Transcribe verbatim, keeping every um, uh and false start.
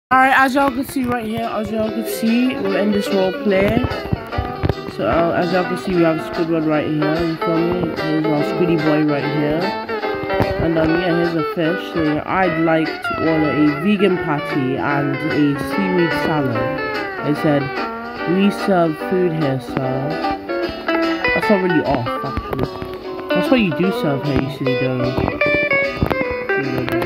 Alright, as y'all can see right here, as y'all can see, we're in this role play. So uh, as y'all can see, we have Squidward right here, you feel me? Here's our Squiddy boy right here. And um, yeah, here's a fish. So yeah, I'd like to order a vegan patty and a seaweed salad. It said, we serve food here, sir. That's not really off, actually. That's what you do serve here, you silly dog.